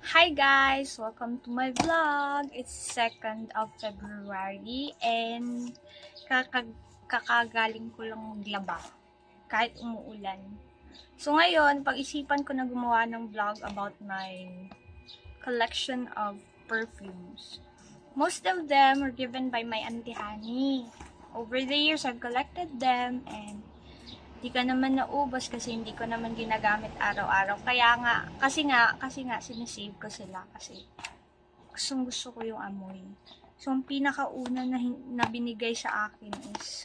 Hi guys! Welcome to my vlog! It's 2nd of February and kakagaling ko lang maglaba kahit umuulan. So ngayon, pag-isipan ko na gumawa ng vlog about my collection of perfumes. Most of them were given by my Auntie Hani. Over the years, I've collected them and hindi ka naman naubos kasi hindi ko naman ginagamit araw-araw. Kasi nga, sinisave ko sila kasi gusto ko yung amoy. So, ang pinakauna na binigay sa akin is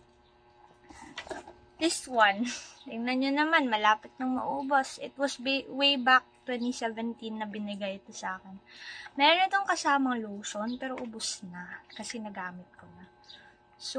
this one. Tingnan nyo naman, malapit nang maubos. It was way back 2017 na binigay ito sa akin. Meron itong kasamang lotion, pero ubos na kasi nagamit ko na. So,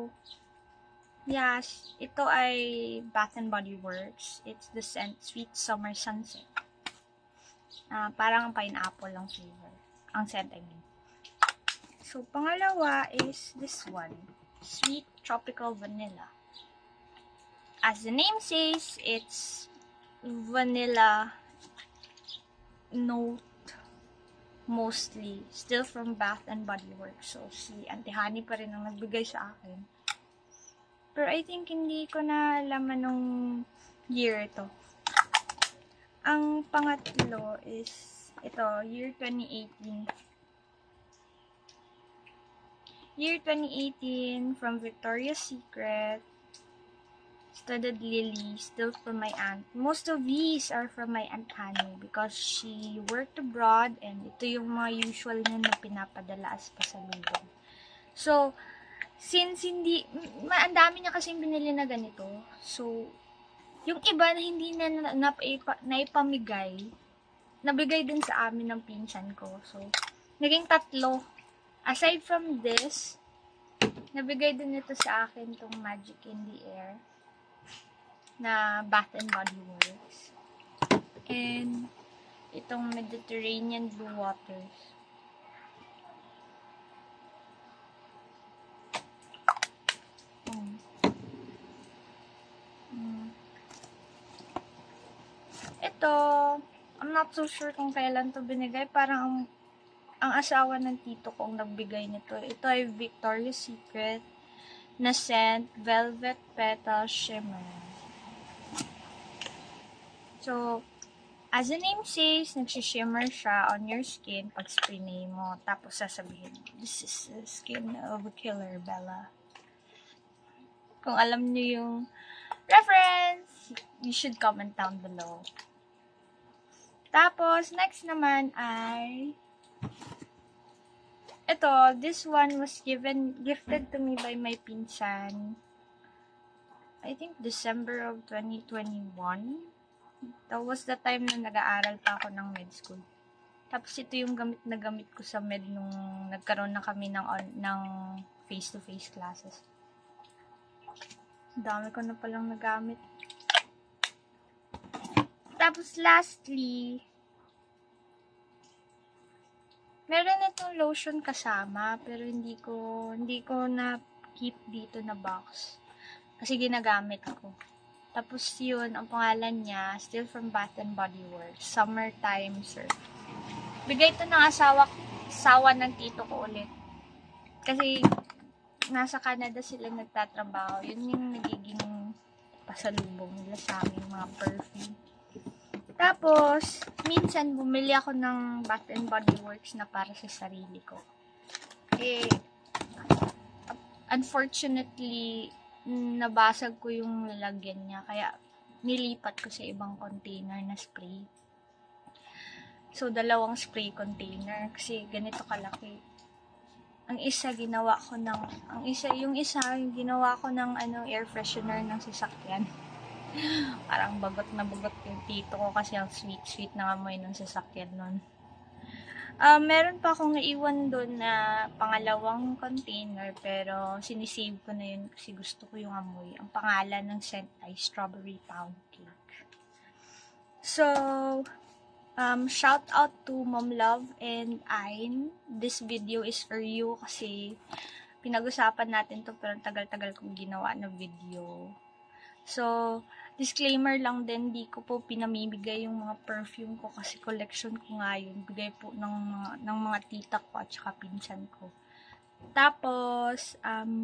yes, ito ay Bath and Body Works. It's the scent Sweet Summer Sunset. Parang pineapple lang flavor. Ang scent, I mean. So, pangalawa is this one. Sweet Tropical Vanilla. As the name says, it's vanilla note mostly. Still from Bath and Body Works. So, si Auntie Hani pa rin ang nagbigay sa akin. Pero I think hindi ko na laman nung year ito. Ang pangatlo is ito, year 2018. Year 2018 from Victoria's Secret. Studded Lily, still from my aunt. Most of these are from my Aunt Hani because she worked abroad and ito yung mga usual na pinapadala as pasalubong. So, since ang dami niya kasing binili na ganito. So, yung iba na hindi na naipamigay, nabigay din sa amin ng pinsan ko. So, naging 3. Aside from this, nabigay din ito sa akin tong Magic in the Air na Bath and Body Works. And itong Mediterranean Blue Waters. Ito, I'm not so sure kung kailan to binigay. Parang ang asawa ng tito ko ang nagbigay nito. Ito ay Victoria's Secret na scent Velvet Petal Shimmer. So, as the name says, nagsishimmer siya on your skin pag spray mo. Tapos sasabihin, this is the skin of a killer, Bella. Kung alam niyo yung reference, you should comment down below. Tapos, next naman ay ito, this one was gifted to me by my pinsan. I think December of 2021. That was the time na nag-aaral pa ako ng med school. Tapos ito yung gamit na gamit ko sa med nung nagkaroon na kami ng face-to-face classes. Dami ko na palang nagamit. Tapos lastly, meron itong lotion kasama pero hindi ko na keep dito na box kasi ginagamit ko. Tapos yun, ang pangalan niya, still from Bath and Body Works, Summertime Surf. Bigay ito ng asawa ng tito ko ulit. Kasi nasa Canada sila nagtatrabaho. Yun yung nagiging pasalubong nila sa amin, mga perfume. Tapos, minsan bumili ako ng Bath and Body Works na para sa sarili ko. Unfortunately, nabasag ko yung lalagyan niya. Kaya, nilipat ko sa ibang container na spray. So, 2 spray container. Kasi, ganito kalaki. Yung isa, ginawa ko ng air freshener ng sasakyan. Parang bagot na bagot yung tito ko kasi ang sweet na amoy ng sasakyan nun. Meron pa akong naiwan doon na pangalawang container pero sinisave ko na yun kasi gusto ko yung amoy. Ang pangalan ng scent ay Strawberry Pound Cake. So, shout out to Mom Love and Ayn. This video is for you kasi pinag-usapan natin to pero tagal-tagal kong ginawa na video. So, disclaimer lang din, di ko po pinamimigay yung mga perfume ko kasi collection ko nga yun. Bigay po ng mga tita ko at saka pinsan ko. Tapos,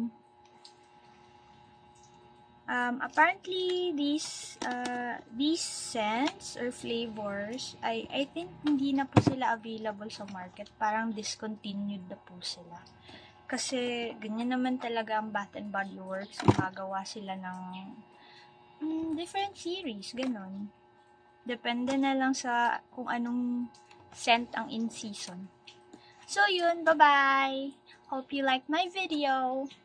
apparently, these scents or flavors, I think hindi na po sila available sa market. Parang discontinued na po sila. Kasi, ganyan naman talaga ang Bath and Body Works. Gumagawa sila ng different series, ganon. Depende na lang sa kung anong scent ang in season. So, yun. Bye-bye! Hope you like my video!